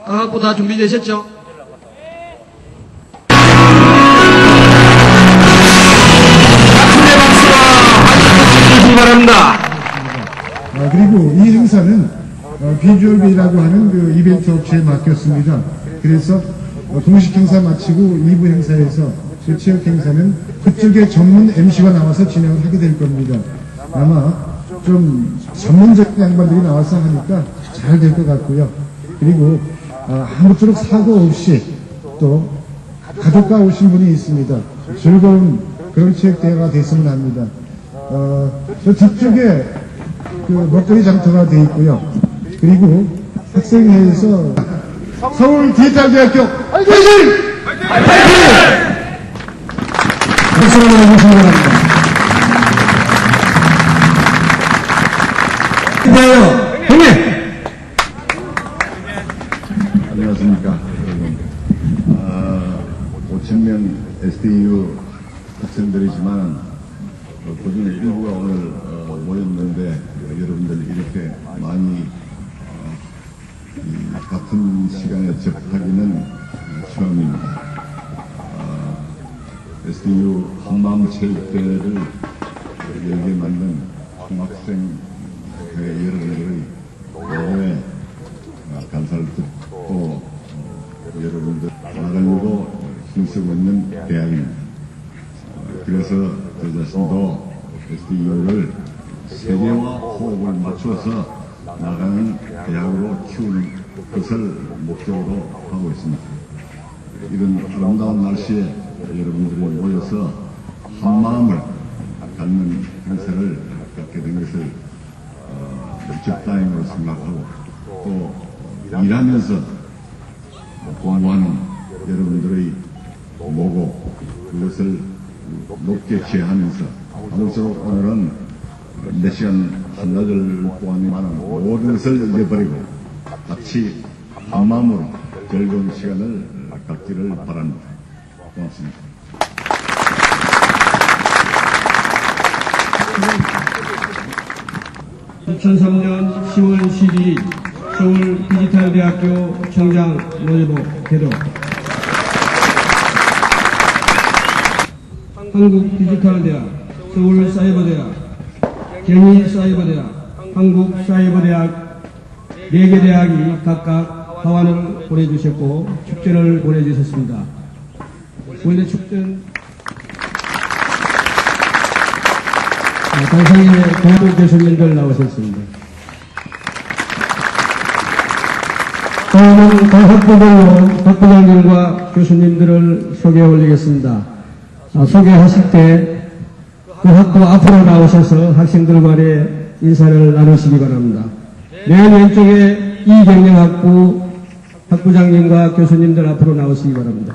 학부 다 준비되셨죠? 박수의 박수와 함께 주시기 바랍니다. 그리고 이 행사는 비주얼비라고 하는 그 이벤트 업체에 맡겼습니다. 그래서 공식 행사 마치고 2부 행사에서 그 체육 행사는 그쪽에 전문 MC가 나와서 진행을 하게 될 겁니다. 아마 좀 전문적인 양반들이 나와서 하니까 잘 될 것 같고요. 그리고 아무쪼록 사고 없이 또 가족과 오신 분이 있습니다. 즐거운 그런 체육대회가 됐으면 합니다. 저 뒤쪽에 그 먹거리 장터가 되어 있고요. 그리고 학생회에서 서울 디지털대학교 화이팅! 화이팅! 박수로 보내주시기 바랍니다. 인사요, 형님! 안녕하십니까, 여러분. 5,000명 SDU 학생들이지만, 그중에 일부가 오늘 모였는데, 여러분들 이렇게 많이 같은 시간에 접하기는 처음입니다. SDU 한마음체육대회를 열게 만든 총학생회 여러분들의 오래 감사를 듣고 여러분들 나가려고 힘쓰고 있는 대학입니다. 그래서 저 자신도 SDU를 세계와 호흡을 맞춰서 나가는 대학으로 키우는 것을 목적으로 하고 있습니다. 이런 아름다운 날씨에 여러분들이 모여서 한마음을 갖는 행사를 갖게 된 것을 적다임으로 생각하고 또 일하면서 공부하는 여러분들의 보고 그것을 높게 취하면서 아무쪼록 오늘은 몇 시간 한나절 동안이만은 모든 것을 잊어버리고 같이 한마음으로 즐거운 시간을 갖기를 바랍니다. 고맙습니다. 2003년 10월 12일 서울 디지털대학교 청장 모의고 개도 한국디지털대학, 서울사이버대학, 경희사이버대학, 한국사이버대학 4개 대학이 각각 하원을 보내주셨고 축전을 보내주셨습니다. 원래 축전 당상에 동부 교수님들 나오셨습니다. 다음은 각 학부별로 학부장님과 교수님들을 소개해 올리겠습니다. 소개하실 때 그 학부 앞으로 나오셔서 학생들 간에 인사를 나누시기 바랍니다. 맨 왼쪽에 이경영학부 학부장님과 교수님들 앞으로 나오시기 바랍니다.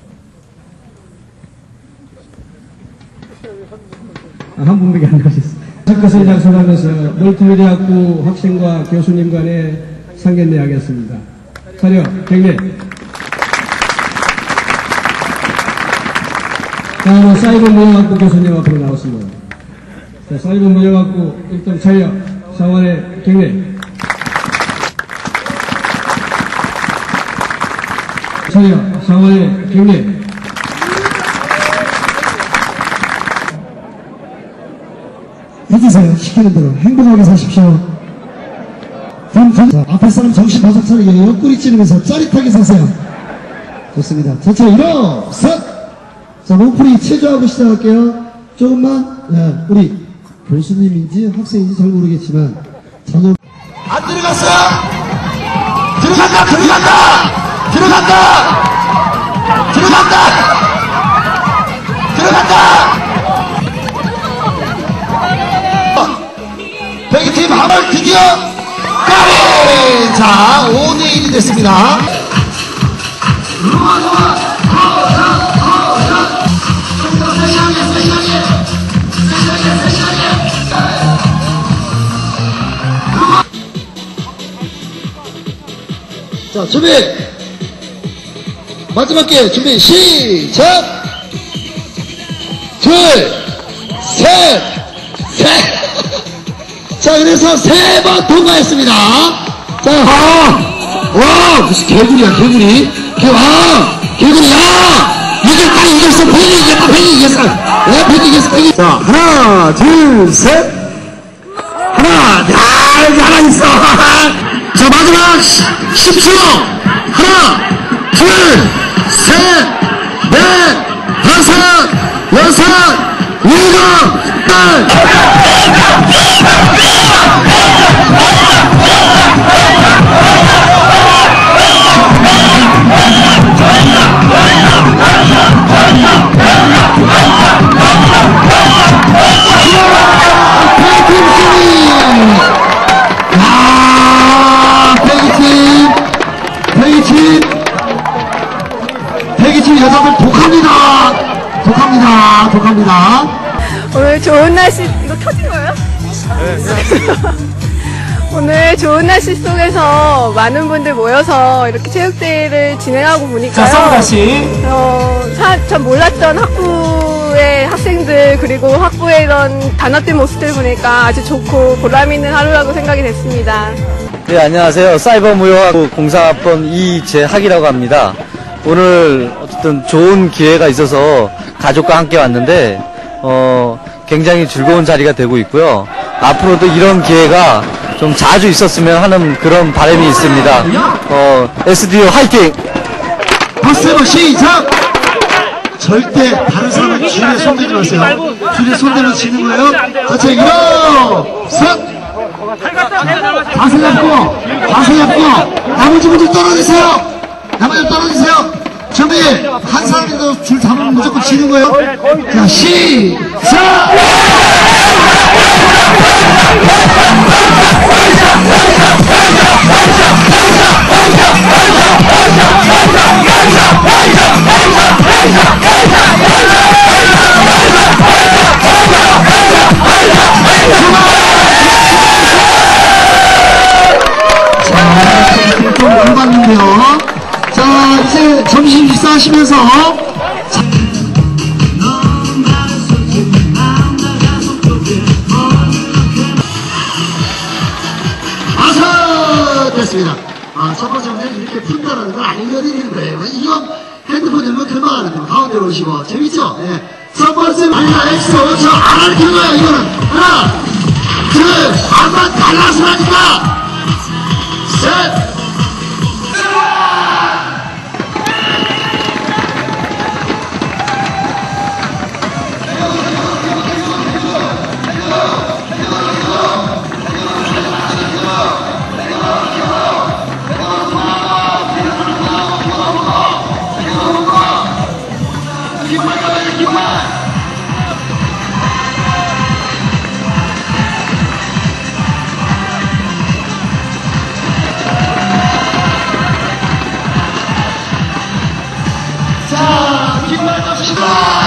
한 분밖에 안 나오셨어요. 학교를 작성하면서 멀티미디어학부 학생과 교수님 간에 상견례 하겠습니다. 차려, 경례. 다음은 사이버무역학부 교수님 앞으로 나오십니다. 자, 사이버무역학부 1등 차려, 상원의 경례. 차려, 상원의 경례. 해주세요. 시키는 대로 행복하게 사십시오. 자, 앞에 사람 정신 바짝 차리게 옆구리 찌르면서 짜릿하게 사세요. 좋습니다. 전체 일어서. 자, 몸풀이 체조하고 시작할게요. 조금만. 네, 우리 교수님인지 학생인지 잘 모르겠지만 전혀 안 들어갔어. 들어간다. 들어간다. 들어간다. 들어간다. 들어간다. 백팀 한발 드디어 까비! 자, 5대1이 됐습니다. 자, 준비! 마지막 기회 준비 시작! 둘, 셋! 자, 그래서 3번 통과했습니다. 자, 와, 무슨 개구리야, 개구리. 개구리야! 이겼다, 이겼어. 팽이 이겼다, 팽이 이겼어. 네, 팽이 이겼어, 팽이. 자, 하나, 둘, 셋. 하나 있어. 자, 마지막 10초. 하나, 둘, 셋, 넷, 다섯, 여섯, 일곱, 대기팀 여자들 독합니다. 오늘 좋은 날씨, 이거 켜진 거예요? 오늘 좋은 날씨 속에서 많은 분들 모여서 이렇게 체육대회를 진행하고 보니까요. 전 몰랐던 학부의 학생들, 그리고 학부의 이런 단합된 모습들을 보니까 아주 좋고 보람있는 하루라고 생각이 됐습니다. 네, 안녕하세요. 사이버무용학부 공사학번 이재학이라고 합니다. 오늘 어쨌든 좋은 기회가 있어서 가족과 함께 왔는데 굉장히 즐거운 자리가 되고 있고요. 앞으로도 이런 기회가 좀 자주 있었으면 하는 그런 바람이 있습니다. SDO 화이팅! 박수 한번 시작! 절대 다른 사람은 줄에 손대지 마세요. 줄에 손대면 지는 거예요. 자, 일어서! 자세 잡고 나머지 분들 떨어지세요. 준비. 한 사람이라도 줄 잡으면 무조건 지는 거예요. 자, 시작! 좀 열받는데요. 자, 이제 점심 식사하시면서 됐습니다. 첫 번째 문제는 이렇게 푼다는 걸 알려드리는 거예요. 이건 핸드폰 열면 금방 하는 거예요. 가운데로 오시고. 재밌죠? 예. 첫 번째 아니라 엑소. 저 안 가르치는 거예요, 이거는. 하나, 둘, 한번 달라서 하니까. 셋. 자, 깃발 갑시다!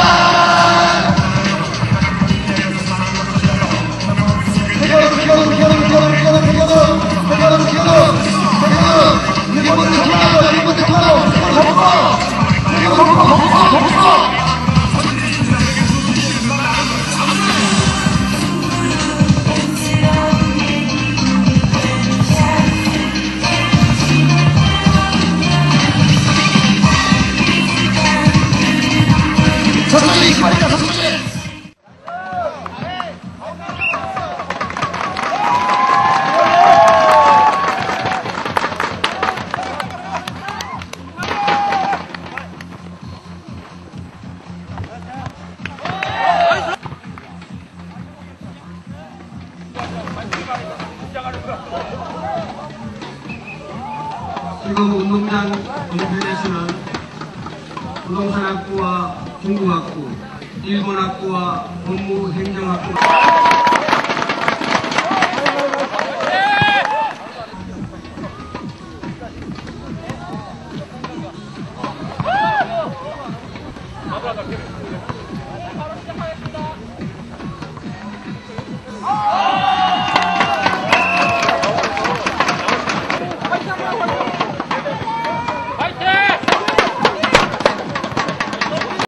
지금 운동장 동편에서는 부동산학부와 중공학부, 일본학부와 법무행정학부